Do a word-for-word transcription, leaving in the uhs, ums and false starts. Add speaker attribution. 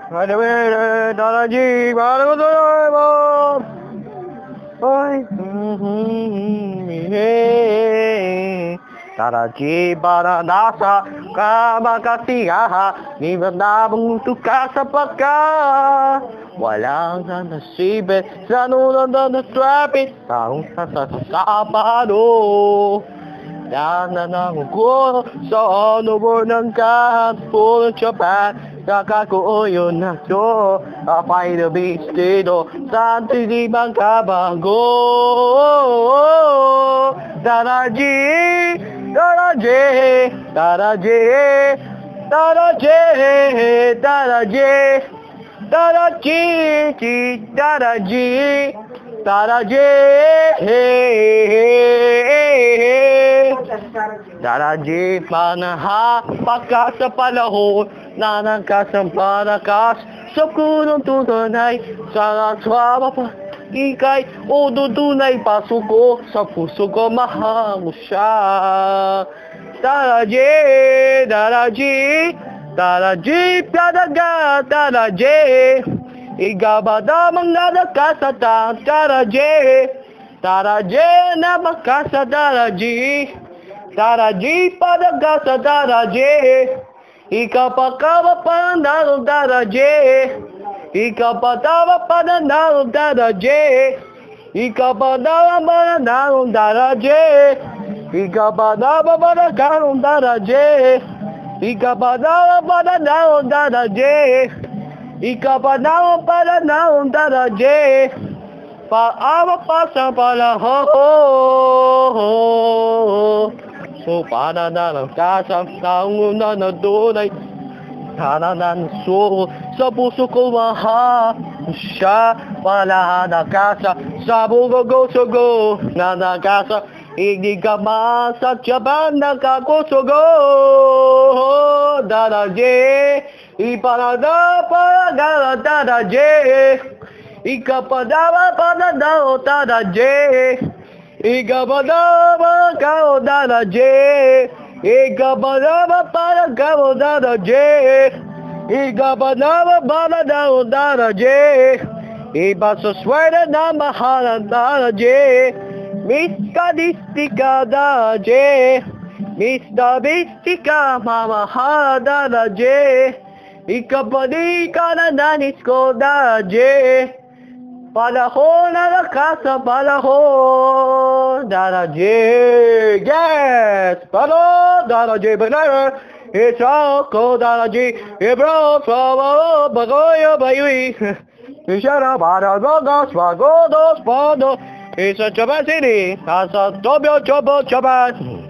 Speaker 1: Ay, Daraji, para ko mo. Ay, Daraji, para nasa kamakasiyaha, di ba nabang ka sa pagka? Walang nasibit sa nunod na traffic, taong sasasapado. Yan na nanguko sa onubor ng kahapon ng Japan. Kakakuyo na to, apay na bistido, saan tinibang kabago. Daraji, Daraji, Daraji, Daraji, Daraji, Daraji, Daraji, Daraji, Daraji, panaha, pagka sa panahon na nagkasamparakas sa punong tunay sa aswama pa ikay o dudunay pasuko sa puso ko mahal siya. Daraji, Daraji, Daraji, padaga, Daraji, igabada mga nakasata, Daraji, Daraji, na makasa, Daraji, Daraji, padaga sa Daraji, ikapakawa pa ng dalong Daraji, ikapatawa pa ng dalong Daraji, ikapatawa pa ng dalong Daraji, ikapatawa pa ng dalong Daraji, ikapatawa pa ng dalong Daraji, ikapatawa pa ng dalong Daraji, paawa pa sa panahon. So, para na lang kasang taong na nadunay, sana ng suko sa puso ko maha siya, wala nakasa sa bugo-sugo na nakasa, hindi ka masakyaban na kakusugo. Daraji, ipanada para Daraji, ikapadawa para daw Daraji, ikapadawa ka o Daraji, ikapadawa para ka o Daraji, ikapadawa para daw Daraji, ipasaswerte na mahal ang Daraji, Mister Distika Daraji, Mister Distika mamahal Daraji, ikapadi ka na nanis ko Daraji, panahon na nakasa panahon, Daraji, yes, pano, Daraji, banana, it's all ko Daraji, ibro, swabo, bagoyo, bayui, ishara, para, rogos, pagodos, podo, it's a Japan City, as a Tobio, Chobo, Japan.